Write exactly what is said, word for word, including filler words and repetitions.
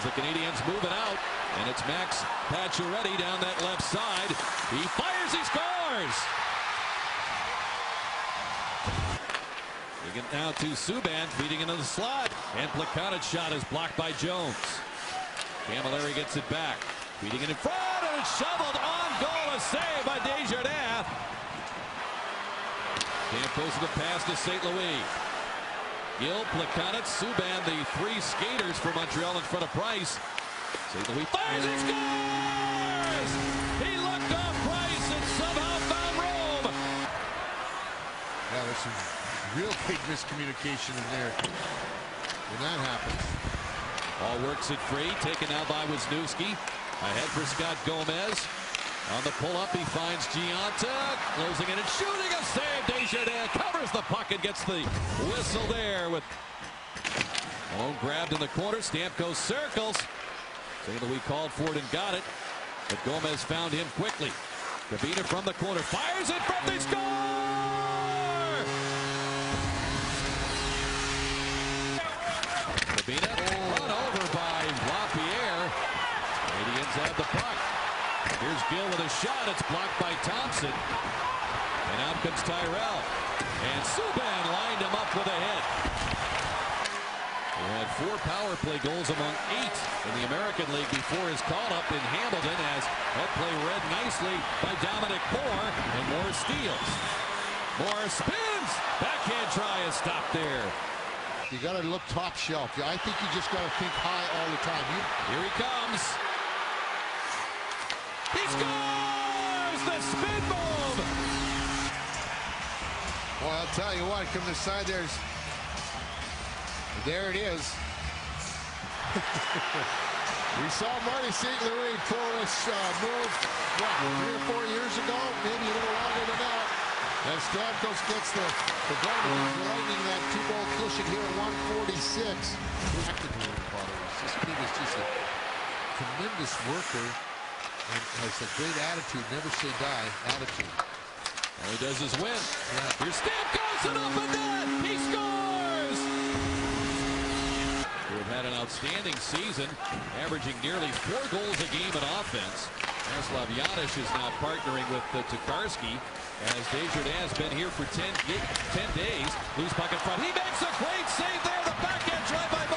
the Canadiens moving out, and it's Max Pacioretty down that left side. He fires, he scores! Taking now to Subban, feeding into the slot, and Plekanec's shot is blocked by Jones. Camilleri gets it back, feeding it in front, and it's shoveled on goal, a save by Desjardins. Stamkos with the pass to Saint Louis. Gill, Plekanec, Subban, the three skaters for Montreal in front of Price. Saint Louis fires, he scores! He looked off Price and somehow found Rome. Yeah, there's some real big miscommunication in there when that happens. Ball works it free, taken now by Wisniewski. Ahead for Scott Gomez. On the pull-up, he finds Gionta, closing it and shooting a save. Desjardins covers the puck and gets the whistle there with Malone grabbed in the corner. Stamkos circles. Saint Louis called for it and got it, but Gomez found him quickly. Kavina from the corner fires it from the score. Kavina run over by LaPierre. Canadiens have the puck. Here's Gill with a shot. It's blocked by Thompson. And out comes Tyrell. And Subban lined him up with a hit. He had four power play goals among eight in the American League before his call-up in Hamilton, as that play read nicely by Dominic Moore, and Moore steals. Moore spins. Backhand try is stopped there. You got to look top shelf. I think you just got to think high all the time. You... Here he comes. He scores! The spin move! Well, I'll tell you what, come this side, there's... There it is. We saw Marty Saint Louis pull this uh, move, what, three or four years ago? Maybe a little longer than that. And Stamkos gets the, the Golden lightning that two-goal cushion here at one forty-six. This kid is just a tremendous worker. And has a great attitude, never say die attitude. All he does is win. Yeah. Here's Stamkos and off the net. He scores! We've had an outstanding season, averaging nearly four goals a game in offense. Jaroslav Janic is now partnering with uh, Tokarski, as Desjardins has been here for ten, ten days. Loose puck in front. He makes a great save there. The backhand drive by